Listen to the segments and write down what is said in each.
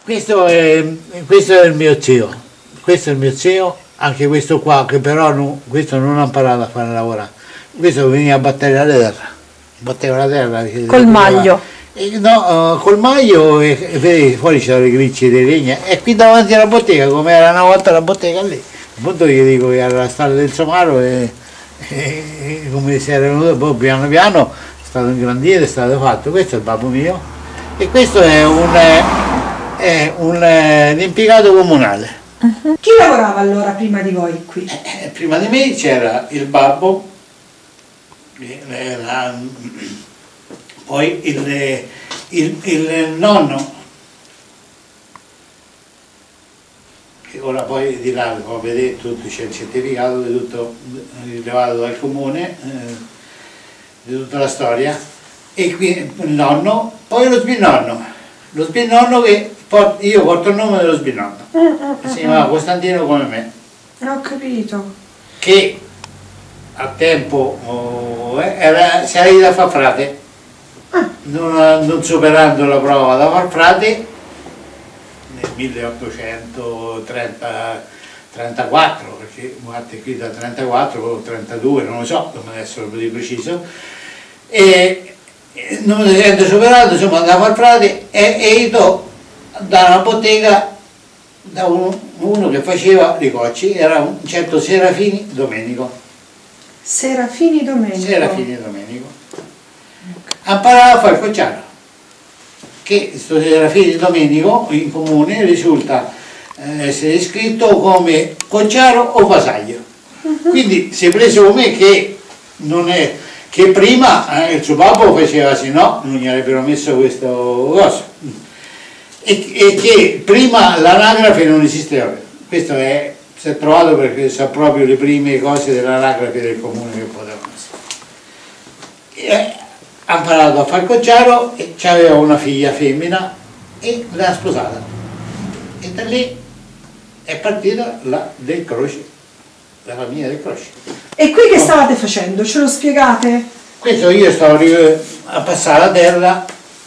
Questo è il mio zio, anche questo qua, che però questo non ha imparato a fare lavorare, questo veniva a battere la terra, batteva la terra. Col maglio? No, col maglio e vedi, fuori c'erano le gricce di legna e qui davanti alla bottega, come era una volta la bottega lì, appunto io dico che era la strada del Somaro e come si era venuto, poi piano piano è stato ingrandito, è stato fatto. Questo è il babbo mio e questo è un impiegato comunale. Chi lavorava allora prima di voi qui? Prima di me c'era il babbo, poi il nonno, che ora poi di là, come vedete, tutto c'è il certificato di tutto rilevato dal comune, di tutta la storia, e qui il nonno, poi lo sbirnonno che io porto il nome dello sbirnonno, si chiamava Costantino come me. Ho capito. Che a tempo si era da far frate, non superando la prova da far frate nel 1834, perché guardate qui da 34 o 32, non lo so, come adesso di preciso, e non essendo superato, insomma, andavo al frate e io da una bottega da uno che faceva i cocci, era un certo Serafini Domenico. Serafini Domenico. Serafini Domenico. Imparava a fare il cocciaro. Che questo Serafini Domenico in comune risulta essere iscritto come cocciaro o vasaglio. Quindi si è preso come che non è che prima il suo babbo faceva, se no non gli avrebbero messo questo coso. E che prima l'anagrafe non esisteva. Questo si è trovato perché sono proprio le prime cose dell'anagrafe del comune che potevano essere. Ha imparato a fare il cocciaro e aveva una figlia femmina e l'ha sposata. E da lì è partita la del Croce, la famiglia del Croce. E qui che stavate facendo? Ce lo spiegate? Questo io stavo a passare la terra,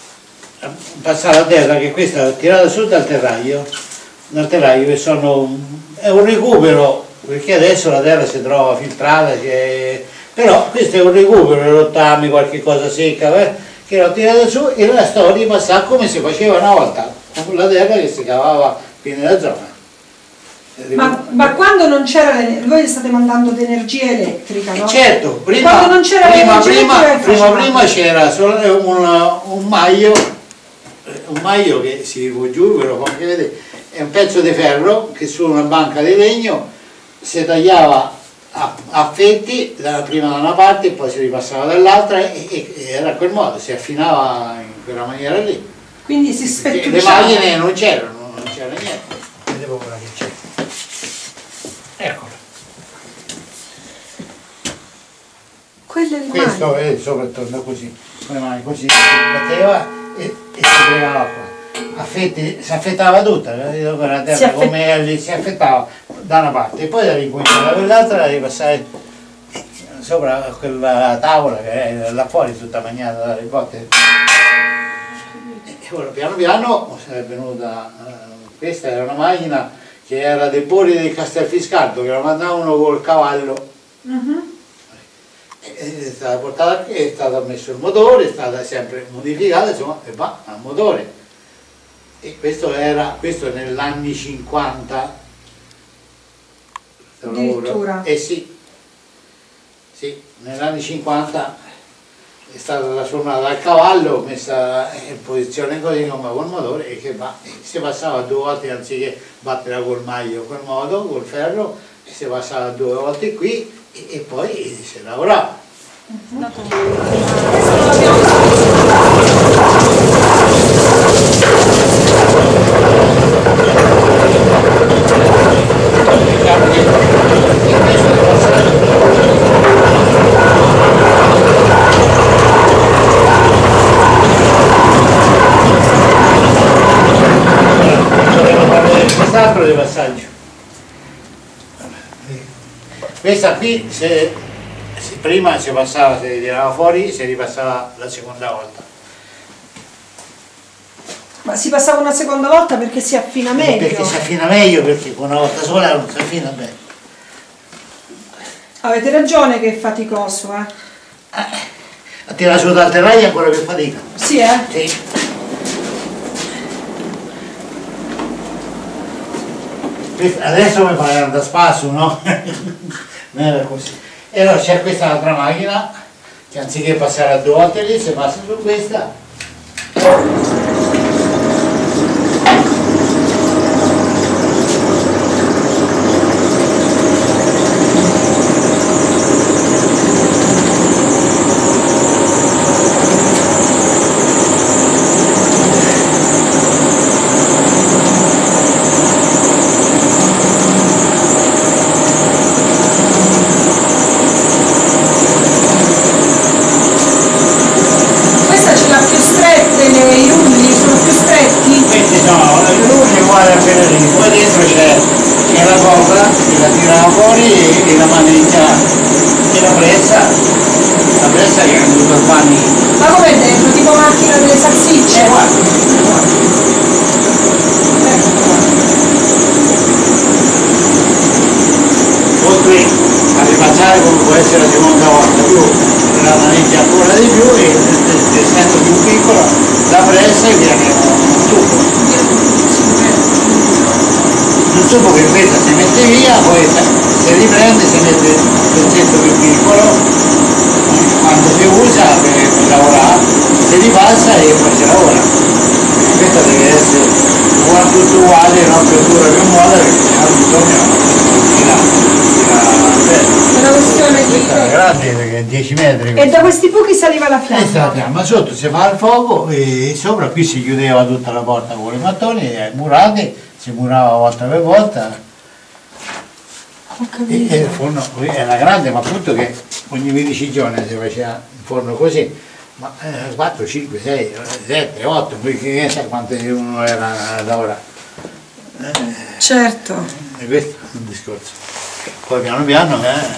che questa è tirata su dal terraio che è un recupero, perché adesso la terra si trova filtrata, però questo è un recupero, rottami, qualche cosa secca, che l'ho tirata su e la sto ripassando come si faceva una volta, con la terra che si cavava qui nella zona. Ma quando non c'era voi state mandando d'energia elettrica, no? Certo, quando non c'era prima c'era solo un maglio che si può giù, però come vedete è un pezzo di ferro che su una banca di legno si tagliava a fetti prima da una parte e poi si ripassava dall'altra e era a quel modo, si affinava in quella maniera lì. Quindi si spettucciava. Le macchine non c'erano, non c'era niente. Vedevo quella che c'è. Eccola. Questo è sopra e torna così, con le mani così, si batteva e si pregava qua. Si affettava tutta, con la terra come lì, si affettava da una parte e poi da ricominciare da quell'altra la ripassare sopra quella tavola che è là fuori tutta bagnata dalle botte. E ora piano piano è venuta, questa era una macchina che era dei Bori del Castelfiscaldo, che la mandavano col cavallo. È stata portata qui, è stato messo il motore, è stata sempre modificata, insomma, e va al motore. E questo negli anni 50. Addirittura? Sì, negli anni 50 è stata trasformata dal cavallo, messa in posizione così come col motore e che va, si passava due volte anziché battere col maglio quel modo, col ferro, e si passava due volte qui e poi si lavorava. Quest'altro di passaggio. Questa qui prima si passava, si tirava fuori, si ripassava la seconda volta. Ma si passava una seconda volta perché si affina meglio. Perché si affina meglio, perché con una volta sola non si affina bene. Avete ragione che è faticoso, A tirare su dal terrario è ancora più fatica. Sì, Sì. Adesso mi pare da spasso, no? Non era così. E allora c'è questa altra macchina che anziché passare a 2 volte lì, si passa su questa. I rulli sono più stretti? Questi sono i rulli uguali a quelli lì, poi dentro c'è la colla che la tirava fuori e la maneggia e la pressa che è tutto il panni. Ma come dentro? Tipo macchina delle salsicce? Poi qui a ripassare come può essere la seconda volta, più la maneggia ancora di più e essendo più piccola la pressa viene un tubo. Un tubo che questa si mette via, poi si riprende, si mette il pezzetto più piccolo, quando si usa per lavorare, si ripassa e poi si lavora. Questa deve essere tutto uguale, non più dura più molla, perché sennò bisogna è una questione di... questa è grande perché è 10 metri. E da questi buchi saliva la Questa è la fiamma? fiamma, sotto si fa il fuoco e sopra qui si chiudeva tutta la porta con i mattoni murati, si murava volta per volta. Ho E capito. il forno qui era grande, ma appunto che ogni 15 giorni si faceva il forno così, ma 4, 5, 6, 7, 8, poi che sa quanto uno era da ora. Certo. E questo è un discorso. Poi piano piano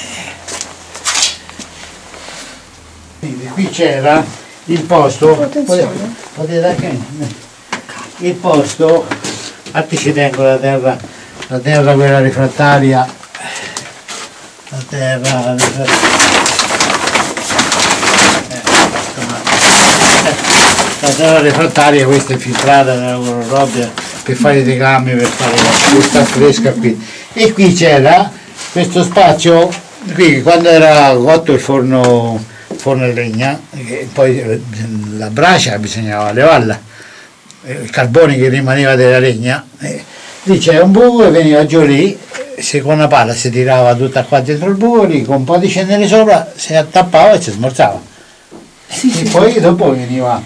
qui c'era il posto, potete anche il posto, infatti ci tengo la terra quella rifrattaria, la terra rifrattaria, questa è filtrata nella loro roba per fare i decami, per fare questa fresca qui. E qui c'era questo spazio, qui quando era cotto il forno a legna, e poi la brace bisognava levarla, il carbone che rimaneva della legna, lì c'era un buco e veniva giù lì, se con una pala si tirava tutta qua dentro il buco, lì con un po' di cenere sopra si attappava e si smorzava. Sì, E poi dopo veniva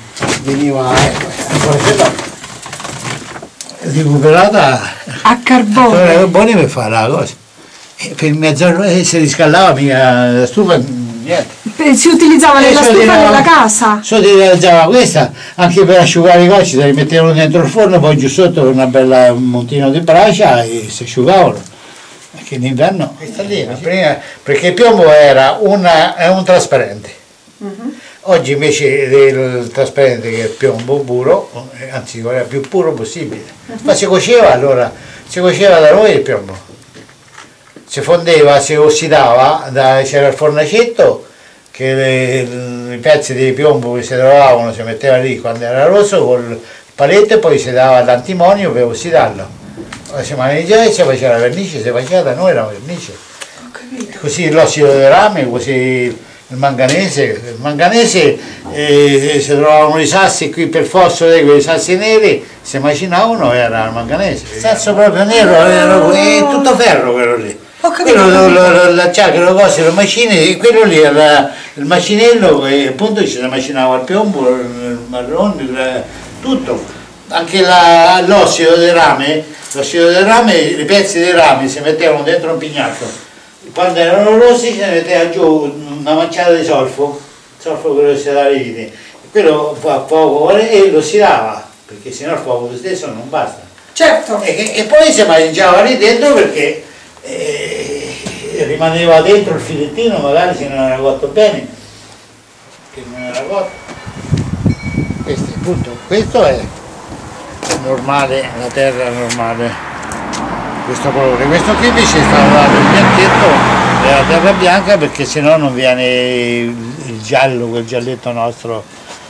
recuperata a carbone. carbone per fare la cosa. E per mezz'ora si riscaldava mica la stufa, niente. Si utilizzava nella stufa della casa? Si utilizzava questa anche per asciugare i cocci, se li mettevano dentro il forno, poi giù sotto con un montino di bracia e si asciugavano. Perché in inverno questa lì, prima, perché il piombo era un trasparente. Oggi invece del trasparente che è il piombo puro, anzi era più puro possibile, ma si cuoceva allora, si cuoceva da noi il piombo, si fondeva, si ossidava, c'era il fornacetto che i pezzi di piombo che si trovavano si metteva lì quando era rosso col paletto e poi si dava l'antimonio per ossidarlo, si maneggiava e si faceva la vernice, si faceva da noi la vernice, così l'ossido di rame, così il manganese si trovavano i sassi qui per fosforo, quei sassi neri, si macinavano, era il manganese. Il sasso proprio nero, è tutto ferro quello lì. Quello l'acciaio, le cose, le macine, quello lì era il macinello e appunto ci si macinava il piombo, il marrone, tutto. Anche l'ossido del rame, i pezzi di rame si mettevano dentro un pignato. Quando erano rossi si metteva giù una manciata di solfo quello si dava i viti, quello fa fuoco e lo si dava, perché sennò il fuoco stesso non basta. Certo. E poi si mangiava lì dentro perché rimaneva dentro il filettino, magari se non era cotto bene, che non era cotto. Questo è normale, la terra normale, questo colore. Questo qui invece è stato dato il bianchetto della terra bianca perché sennò non viene il giallo, quel gialletto nostro.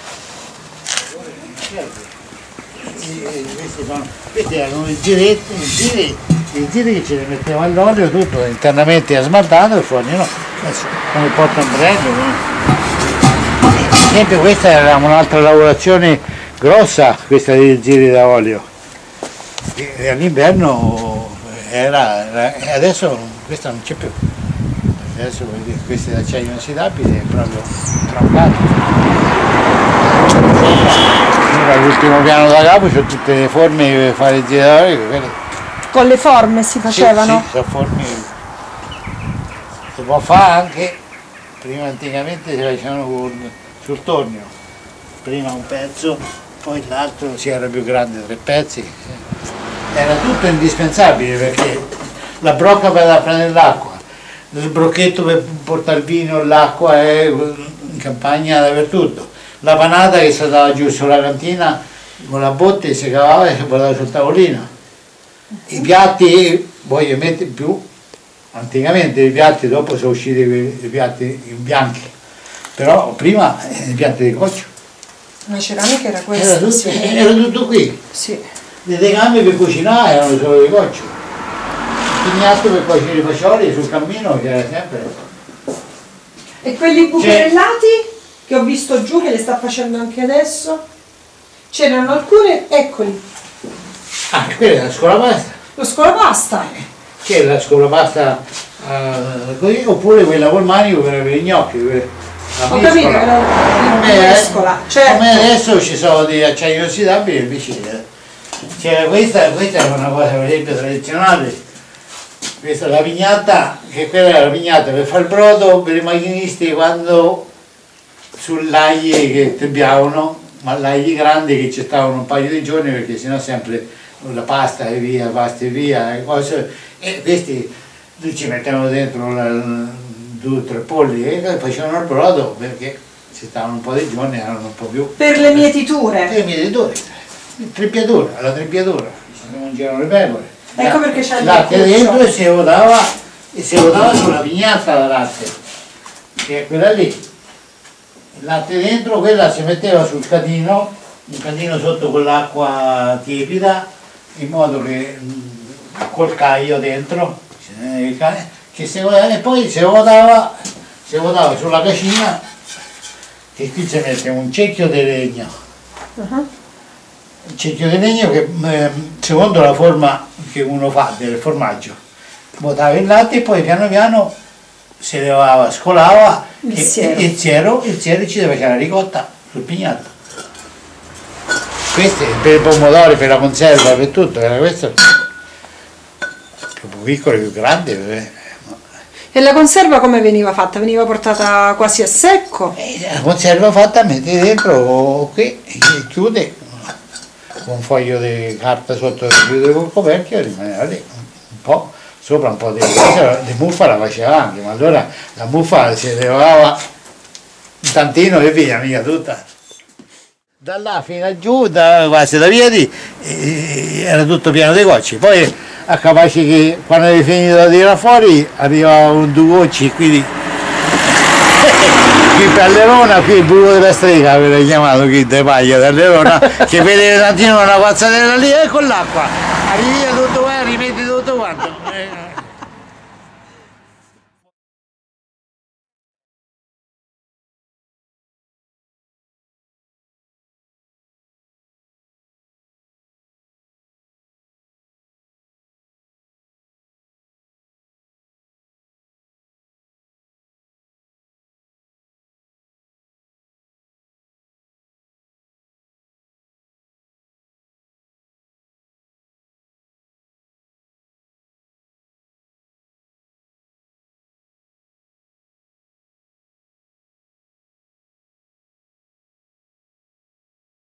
Questi erano i giretti, i giri che ce li metteva all'olio tutto internamente smaltato e fuori no, come il portaombrello. Per esempio questa era un'altra lavorazione grossa, questa dei giri da olio. E all'inverno era, adesso questa non c'è più. Adesso questo è d'acciaio inossidabile, è proprio troncato. L'ultimo piano da capo c'ho tutte le forme per fare i giri. Con le forme si facevano? Sì, sono forme. Si può fare anche, prima anticamente si facevano sul tornio, prima un pezzo, poi l'altro si era più grande, 3 pezzi. Era tutto indispensabile perché la brocca per prendere l'acqua, il brocchetto per portare il vino, l'acqua in campagna dappertutto. La panata che si dava giù sulla cantina con la botte si cavava e si portava sul tavolino. I piatti, voi li metti più, anticamente i piatti dopo sono usciti i piatti bianchi, però prima i piatti di coccio. La ceramica era questa? Era tutto qui. Sì. Le tegame per cucinare erano solo di coccio. Il pignatto per cuocere i fagioli sul cammino c'era sempre. E quelli bucherellati? Che ho visto giù che le sta facendo anche adesso, c'erano alcune, eccoli. Ah, quella è la scolapasta. Lo scolapasta? C'è la scolapasta così, oppure quella col manico per gli gnocchi. Ho capito, era la mescola. Certo. Come adesso ci sono degli acciai inossidabili invece c'era questa era una cosa per esempio tradizionale. Questa è la pignata, che quella era la pignata per fare il brodo per i macchinisti quando sull'aglio che trebbiavano, ma l'agli grandi che ci stavano un paio di giorni perché sennò sempre la pasta e via, e cose, e questi ci mettevano dentro 2 o 3 polli e facevano il brodo perché ci stavano un po' di giorni, erano un po' più. Per le mietiture? Per le mietiture, trippiatura, la trippiatura, non c'erano le pecore. Ecco perché c'è il latte dentro e si votava sulla pignata da latte, che è quella lì. Il latte dentro, quella si metteva sul catino, un catino sotto con l'acqua tiepida, in modo che col caio dentro, che e poi si votava sulla cascina, che qui si mette un cerchio di legno. Un cerchio di legno che secondo la forma che uno fa del formaggio, votava il latte e poi piano piano si levava, scolava il siero ci deve fare la ricotta sul pignato. Questo è per i pomodori, per la conserva, per tutto, era questo più piccolo, più grande. E la conserva come veniva fatta? Veniva portata quasi a secco? La conserva fatta metti dentro qui, chiude con un foglio di carta sotto, chiude col coperchio e rimaneva lì un po'. Sopra un po' di muffa la faceva anche, ma allora la muffa si levava un tantino e via, mica tutta. Da là fino a giù, quasi da Vieti, era tutto pieno di gocci. Poi a capace che quando avevi finito di tirare fuori arrivavano 2 gocci qui per Allerona, qui il buco della strega aveva chiamato qui de paglia da Allerona, che vede un attimo una pazzatella lì e con l'acqua arrivi tutto qua, rimetti tutto quanto.